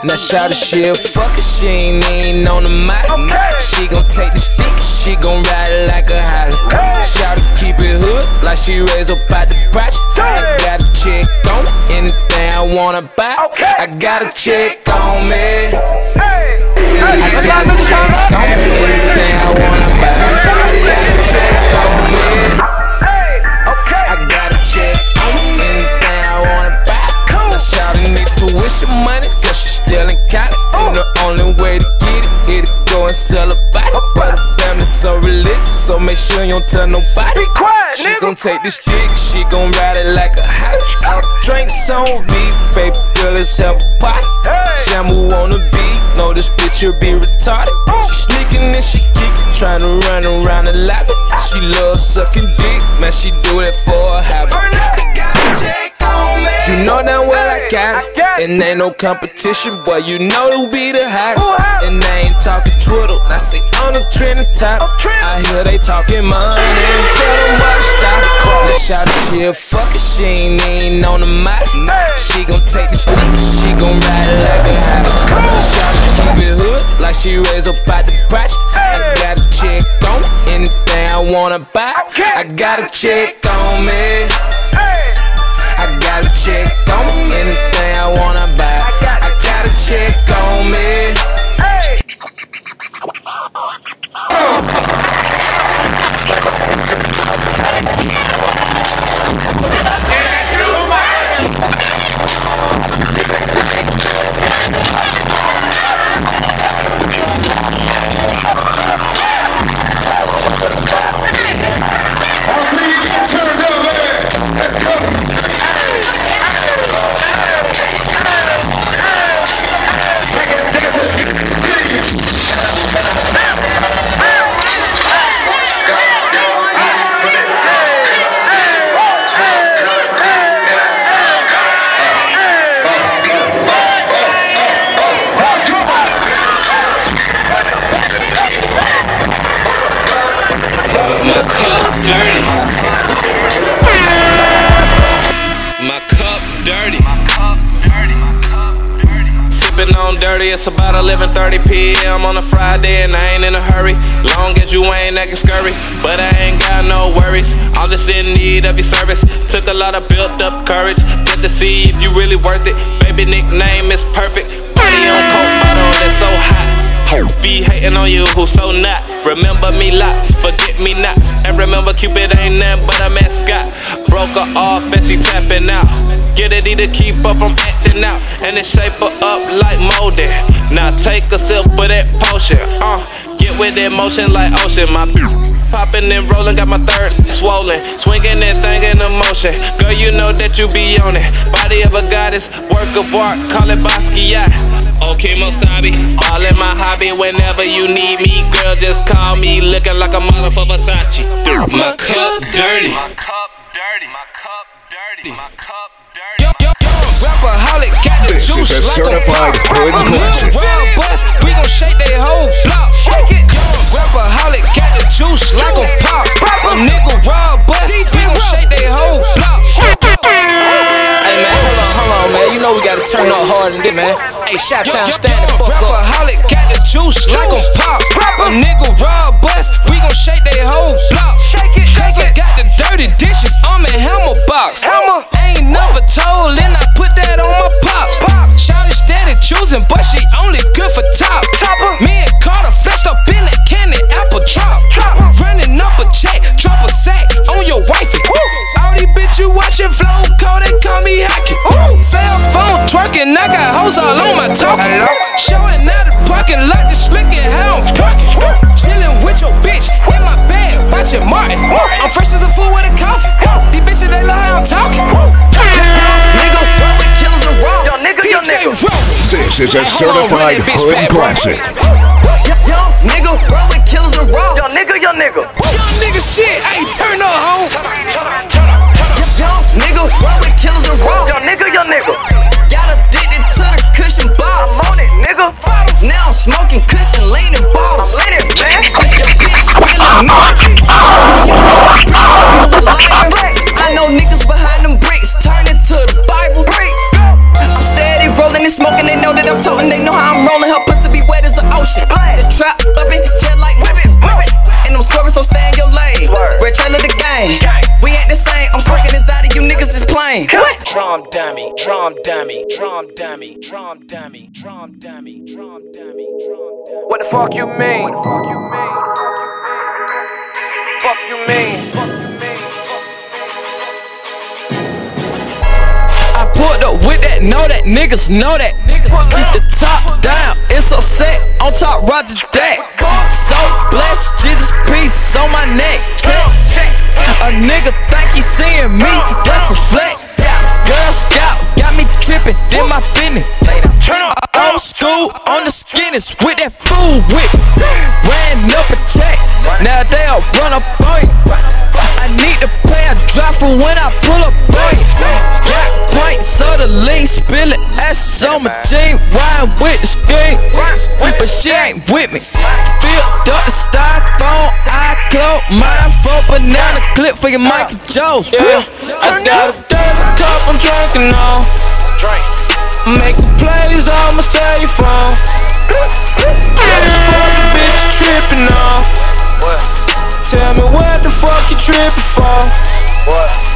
Now shawty, she a fucker, she ain't even on the mic. She gon' take the stick, she gon' ride it like a Holly. Shawty keep it hood, like she raised up out the project. I got a check on me, anything I wanna buy. I got a check on me. I got a check on me, anything I wanna buy. I got a check on me. I got a check on me, anything I wanna buy. Now shawty need tuition money, cause she still in college. And the only way to get it, it'll go and sell a body. But her family's so religious, so make sure you don't tell nobody. Be quiet, she nigga. gon' take this dick, she gon' ride it like a holly. All drinks on me, baby girl, let's have a party. Shamu on the beat, know this bitch will be retarded. She sneaking and she geeking, tryna run around the lobby. She loves sucking dick, man, she do that for a hobby. I got a check on me. You know damn well I got it, and ain't no competition, boy, you know who be the hottest. And they ain't talking Twitter, I say on the trending top. I hear they talking money, tell them why to stop. Let's shout it, she a fucker, she ain't even on the mic. She gon' take the stick, she gon' ride it like a holly. Shout it, keep it hood, like she raised up out the project. I got a check on me, anything I wanna buy. I got a check on me. I got a check on me, anything I wanna buy. I got a check on me. It's about 11:30 p.m. on a Friday and I ain't in a hurry. Long as you ain't acting scurry, but I ain't got no worries. I'm just in need of your service. Took a lot of built up courage just to see if you really worth it. Baby nickname is perfect. Body on coke bottle that's so hot. Be hating on you who so not. Remember me lots, forget me nots. And remember Cupid ain't nothing but a mascot. Broke her off and she tapping out. Get it to keep up from acting out. And it shape her up like molding. Now take a sip of that potion. Get with that motion like ocean. My popping and rolling, got my third swollen. Swinging and thinking of motion. Girl, you know that you be on it. Body of a goddess, work of art, call it Basquiat. Okay, Mosabi, all in my hobby. Whenever you need me, girl, just call me. Looking like a model for Versace. My cup dirty. My cup dirty. My cup dirty. My cup dirty. Rapperholic got the this juice is a like certified hood classic. bust, we gon' shake that whole block. Rapperholic got the juice like a pop. A nigga raw bust, we gon' shake that whole block. Hey man, hold on man, you know we gotta turn up hard in this man. Hey, Shot-Town, stand the fuck up. Rapperholic got the juice like a pop. A nigga raw bust, we gon' shake that whole block. Cause I got the dirty dishes, I'm in Hammer box. Ain't never told, and I put that on my pops. Shawty steady choosing, but she only good for top. Me and Carter flexed up in that candy apple drop. Running up a check, drop a sack on your wifey. All these bitch you watching flow, call they call me hockey. Cell phone twerking, I got hoes all on my talking. Showing out the parking lot, just looking how I'm talking. Chilling with your bitch in my bed, watching Martin. I'm fresh as a fool with a coffee. These bitches they love how I'm talking. Nigga, run with killers and raw. DJ Roll. This is a certified hood classic. Young nigga, run with killers and raw. Young nigga. Young nigga shit, hey, turn up, ho. Young nigga, run with killers and raw. Young nigga. Got addicted to the cushion bottles. I'm on it, nigga. Now I'm smoking cushion, leaning bottles. I'm leaning, man. Your bitch feeling me. I know niggas behind them bricks, turn it to the Bible. I'm steady rolling and smoking, they know that I'm toting, they trap up it, just like whippin'. And I'm swerving, so stay in your lane. Red trailer the game. We ain't the same. I'm smirking inside of you niggas is plain. What? Drum dummy, drum dummy, drum dummy, drum dummy, drum dummy, drum dummy, drum dummy. What the fuck you mean? What the fuck you mean? Fuck you mean? I pulled up with that, know that niggas know that. Keep the top down, it's a set on top, Roger that. So blessed, Jesus peace on my neck. Check. A nigga think he seeing me, that's a flex. Girl Scout got me trippin', did my business. Old school on the skinnies with that food whip. Ran up a check, now they'll run up on you. I need to pay a drop for when I pull up on you. Got pints of the lean, spillin' ashes on my jean. Riding with the skink, but she ain't with me. Filled up the styrofoam, I close mine for banana clip for your Michael Jones. Yeah, I got a dirty cup, I'm drinking on. Making plays on my cell phone. Just for the bitch you tripping on. Tell me what the fuck you tripping for?